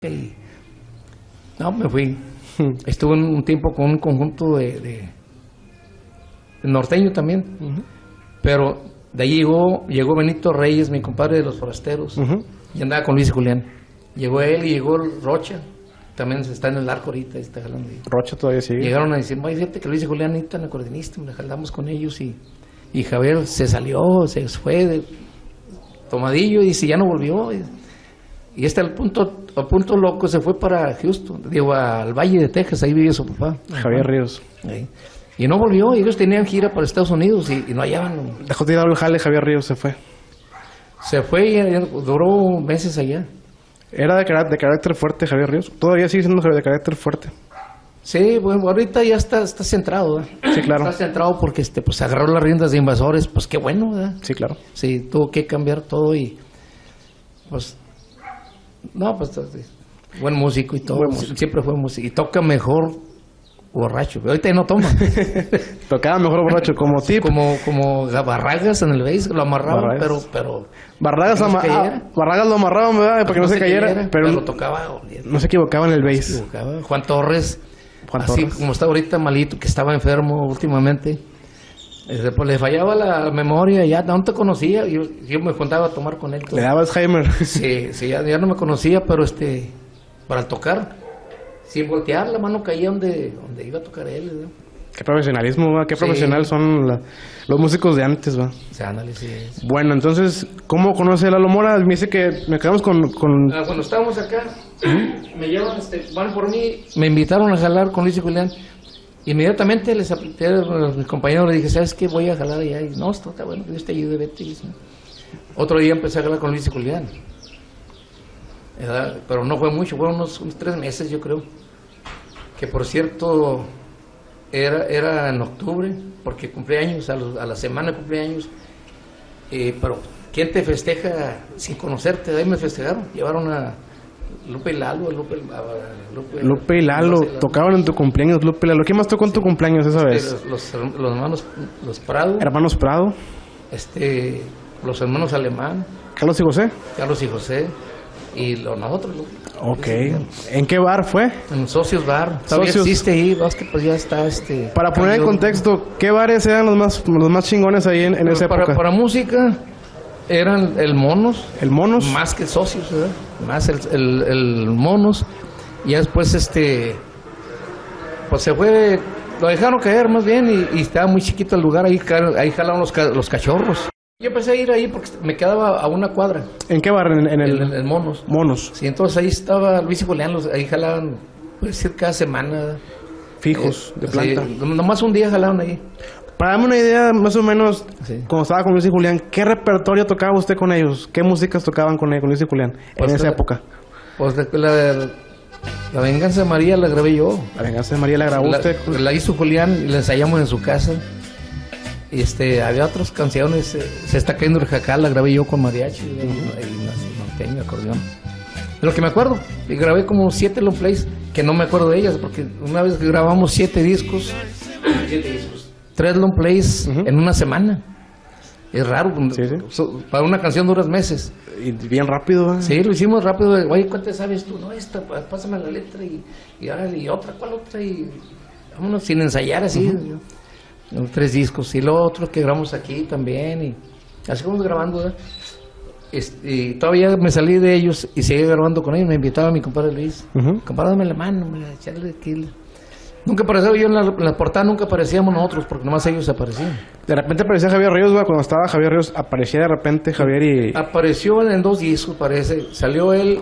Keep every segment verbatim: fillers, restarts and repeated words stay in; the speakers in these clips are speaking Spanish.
y no, me fui. Estuve un, un tiempo con un conjunto de, de, de norteño también, uh-huh. Pero de ahí llegó, llegó Benito Reyes, mi compadre de los forasteros, uh-huh. Y andaba con Luis y Julián. Llegó él y llegó Rocha, también está en el arco ahorita, está jalando. Rocha todavía sigue. Llegaron a decir, oye, fíjate que Luis y Julián necesitan acordeonista, me jalamos con ellos y, y Javier se salió, se fue de tomadillo y dice, ya no volvió. Y, y este al punto, al punto loco se fue para Houston, digo, al Valle de Texas, ahí vivía su papá. Javier Ríos. Ahí. Y no volvió, ellos tenían gira para Estados Unidos y, y no hallaban. Dejó de ir al jale, Javier Ríos se fue. Se fue y duró meses allá. Era de, de carácter fuerte Javier Ríos, todavía sigue siendo de carácter fuerte. Sí, bueno, ahorita ya está, está centrado, ¿verdad? Sí, claro. Está centrado porque este, pues agarró las riendas de Invasores, pues qué bueno, ¿verdad? Sí, claro. Sí, tuvo que cambiar todo y pues no, pues buen músico y todo, buen músico. Siempre fue músico y toca mejor borracho, pero ahorita ya no toma. Tocaba mejor borracho, como tip. Como, como Barragas en el bass, lo amarraban, pero, pero Barragas, ama ah, Barragas lo amarraban, ¿verdad? Para que no, no se cayera, cayera pero, pero tocaba, no se equivocaba en el bass. No se equivocaba. Juan Torres, Juan así Torres. Como está ahorita malito, que estaba enfermo últimamente, este, pues le fallaba la memoria, ya no te conocía, yo, yo me juntaba a tomar con él. Todo. Le daba Alzheimer. Sí, sí, ya, ya no me conocía, pero este, para tocar, sin voltear, la mano caía donde, donde iba a tocar él, ¿no? Qué profesionalismo, ¿va? Qué sí. Profesional son la, los músicos de antes, ¿va? Sí, ándale, sí es. Bueno, entonces, ¿cómo conoce a Lalo Mora? Me dice que me quedamos con... con... Ah, cuando estábamos acá, ¿Mm? me llevan, este, van por mí, me invitaron a jalar con Luis y Julián. Inmediatamente les apliqué a mis compañeros, les dije, ¿sabes qué? Voy a jalar allá. Y no, esto está bueno, Dios te ayude, vete. Y, otro día empecé a jalar con Luis y Julián. ¿Verdad? Pero no fue mucho, fueron unos, unos tres meses, yo creo. Que por cierto, era, era en octubre, porque cumpleaños, a, los, a la semana de cumpleaños. Eh, pero, ¿quién te festeja sin conocerte? De ahí me festejaron, llevaron a Lupe y Lalo, Lupe, a Lupe, Lupe y Lalo, tocaban en tu cumpleaños, Lupe y Lalo. ¿Qué más tocó en tu cumpleaños esa vez? Este, los, los, los hermanos, los Prado. Hermanos Prado. Este, los hermanos Alemán. Carlos y José. Carlos y José. Y lo, nosotros. Ok. ¿En qué bar fue? En Socios Bar. Todavía Socios. existe ahí, vas que pues ya está este... Para poner en contexto, ¿qué bares eran los más, los más chingones ahí en, en esa para, época? Para música eran el Monos. ¿El Monos? Más que Socios, ¿verdad? Más el, el, el Monos. Y ya después este... Pues se fue... Lo dejaron caer más bien y, y estaba muy chiquito el lugar. Ahí, ahí jalaban los, los cachorros. Yo empecé a ir ahí porque me quedaba a una cuadra. ¿En qué bar? En, en el... En el Monos. Monos. Sí, entonces ahí estaba Luis y Julián, los, ahí jalaban, puede decir, cada semana. Fijos, eh, de planta. Sí, nomás un día jalaban ahí. Para darme una idea, más o menos, sí. Cuando estaba con Luis y Julián, ¿qué repertorio tocaba usted con ellos? ¿Qué músicas tocaban con, con Luis y Julián pues en esa la, época? Pues la, la, la Venganza de María la grabé yo. La Venganza de María la grabó la, usted. La hizo Julián y la ensayamos en su casa. Este, había otras canciones, eh, Se está cayendo el jacal, la grabé yo con mariachi, uh-huh. y norteño, acordeón. De lo que me acuerdo, y grabé como siete long plays, que no me acuerdo de ellas, porque una vez que grabamos siete discos, siete discos, tres long plays uh-huh. en una semana. Es raro, sí, sí. So, para una canción duras meses. Y bien rápido, ¿eh? Sí, lo hicimos rápido. Oye, ¿cuántas sabes tú? No, esta, pásame la letra y, y, ahora, y otra, ¿cuál otra? Y vámonos sin ensayar así. Uh-huh. Tres discos y lo otro que grabamos aquí también y así como grabando, ¿verdad? Este, y todavía me salí de ellos y seguí grabando con ellos. Me invitaba a mi compadre Luis, uh-huh. compadre, dame la mano, me echarle aquí. Nunca aparecía yo en la, en la portada, nunca aparecíamos nosotros porque nomás ellos aparecían. De repente aparecía Javier Ríos, ¿verdad? Cuando estaba Javier Ríos aparecía de repente Javier y... Apareció en dos discos, parece. Salió él,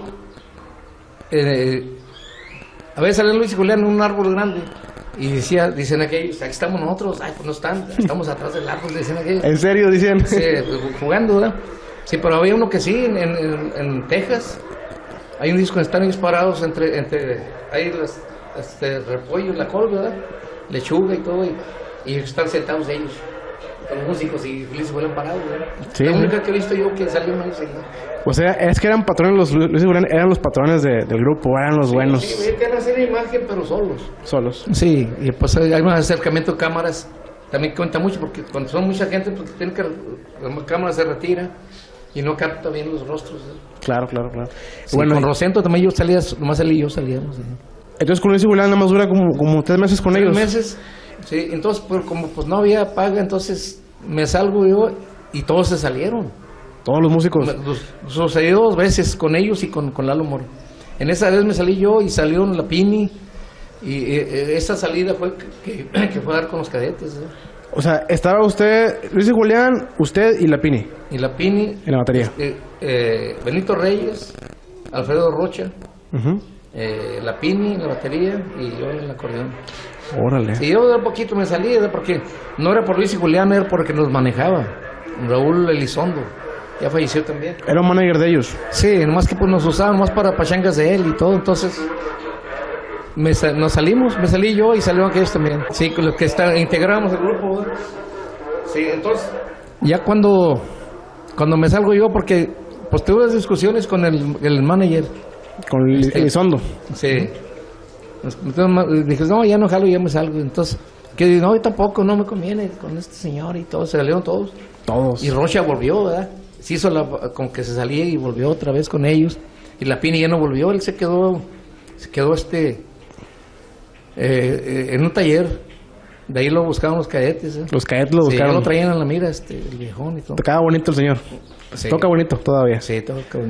eh, a veces salió Luis y Julián en un árbol grande. Y decía, dicen aquellos, aquí estamos nosotros, ay, pues no están, estamos atrás del árbol, dicen aquellos. ¿En serio, dicen? Sí, jugando, ¿verdad? Sí, pero había uno que sí, en, en, en Texas, hay un disco que están ellos parados entre, entre ahí las, este, repollo, la col, ¿verdad? Lechuga y todo, y, y están sentados ellos, con músicos, y Luis y Julián parados, ¿verdad? Sí, la sí. única que he visto yo que salió una vez ahí. O sea, es que eran patrones, los Luis y Julián eran los patrones de, del grupo, eran los sí, buenos. Sí, querían hacer imagen, pero solos. Solos. Sí, y pues hay un acercamiento de cámaras, también cuenta mucho, porque cuando son mucha gente, pues tienen que, la cámara se retira, y no capta bien los rostros. ¿eh? Claro, claro, claro. Sí, bueno, con Rosento también yo salía, nomás salí yo, salíamos. ¿sí? entonces con Luis y Julián nada más dura como, como tres meses con Tres ellos. meses, sí, entonces pues, como pues no había paga, entonces me salgo yo y todos se salieron. Todos los músicos. Me- los- Sucedió dos veces con ellos y con, con Lalo Mora. En esa vez me salí yo y salieron la Pini y eh, eh, esa salida fue que, que, que fue a dar con los cadetes. ¿eh? O sea, estaba usted, Luis y Julián, usted y la Pini Y la Pini, en la batería. eh, eh, Benito Reyes, Alfredo Rocha, Ujú. eh, la Pini en la batería y yo en el acordeón. Órale. Y yo de a poquito me salí, ¿verdad? Porque no era por Luis y Julián, era porque nos manejaba. Raúl Elizondo, ya falleció también. Era un manager de ellos. Sí, nomás que pues nos usaban más para pachangas de él y todo, entonces me sa- nos salimos, me salí yo y salieron aquellos también. Sí, con los que está, integramos el grupo. ¿verdad? Sí, entonces ya cuando cuando me salgo yo, porque pues tuve unas discusiones con el, el manager. Con el Este- Elizondo. Sí. Entonces, ma- dije, no, ya no jalo, ya me salgo. Entonces, que dije, no, yo tampoco, no me conviene con este señor y todo, se salieron todos. Todos. Y Rocha volvió, ¿verdad? Se hizo la, como que se salía y volvió otra vez con ellos. Y la Pini ya no volvió, él se quedó, se quedó este, eh, eh, en un taller. De ahí lo buscaban los cadetes. ¿eh? Los cadetes lo Sí, ya buscaron. lo traían a la mira, este, el viejón y todo. Tocaba bonito el señor. Sí. Toca bonito todavía. Sí, toca